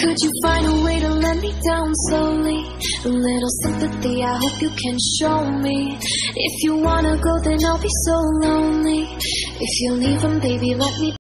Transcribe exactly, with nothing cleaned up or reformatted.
Could you find a way to let me down slowly? A little sympathy, I hope you can show me. If you wanna go, then I'll be so lonely. If you're leaving, baby, let me